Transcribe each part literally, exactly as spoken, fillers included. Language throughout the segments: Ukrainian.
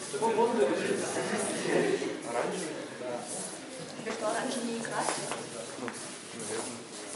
Оранжевый? Да. Тебе что, оранжевый не красный? Ну, наверное.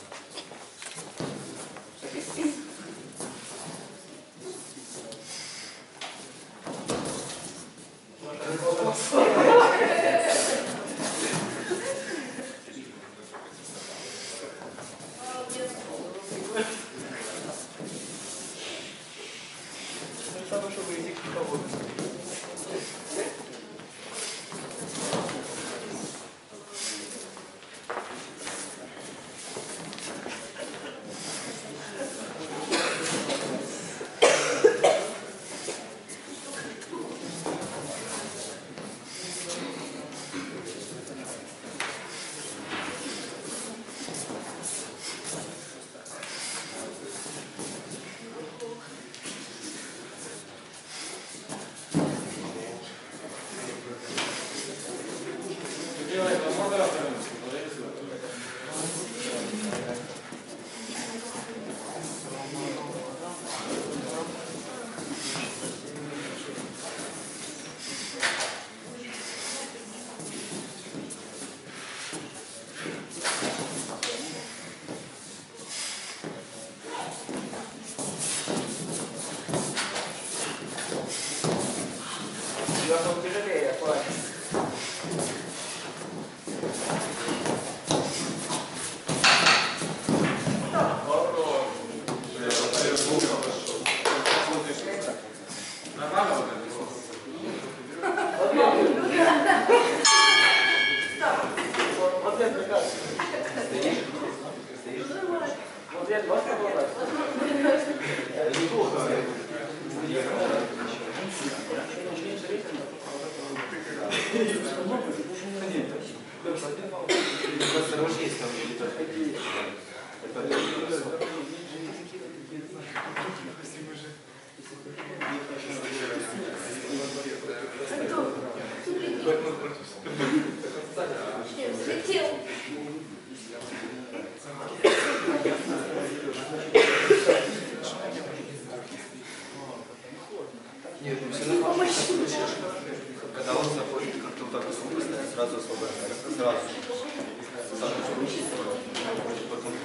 Нет, ну все нормально. Когда он заходит, как-то вот так освободится, сразу освободится. Сразу. Сразу потом.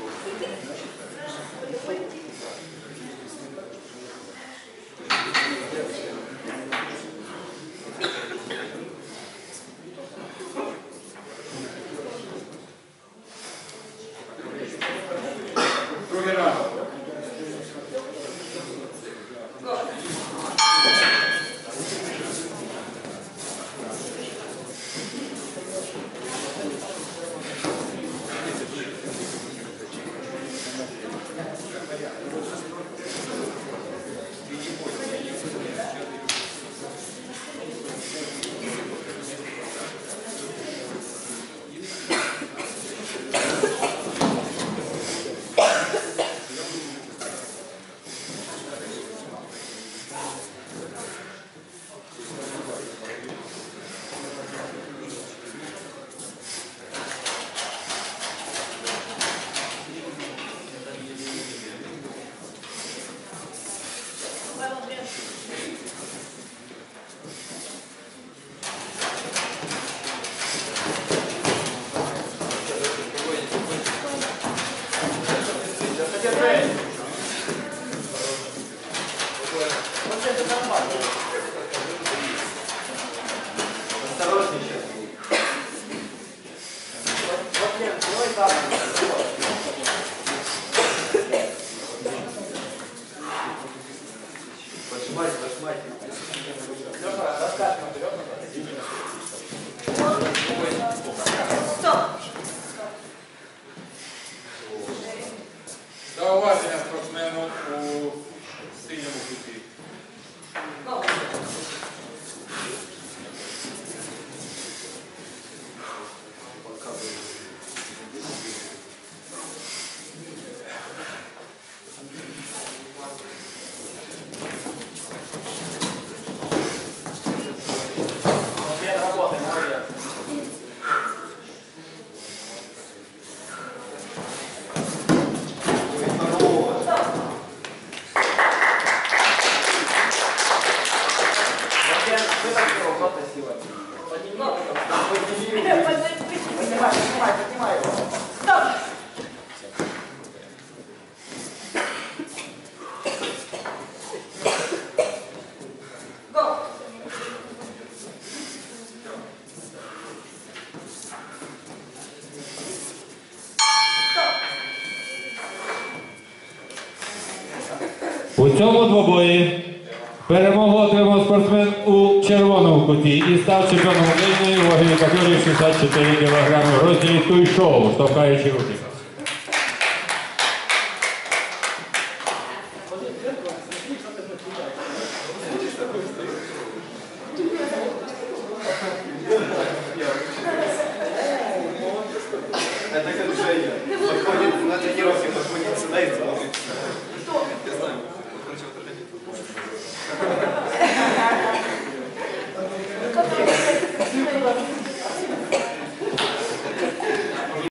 Зауваження спортсмену у синьому куті. Жовта сила. Поднимай, поднимай, поднимай его. Стоп! Го! У цьому двобої перемогу отримав спортсмен у червоному куті і став чемпіоном України у ваговій категорії шістдесят чотири кілограми в розділі «Туй-шоу», штовхаючи руки.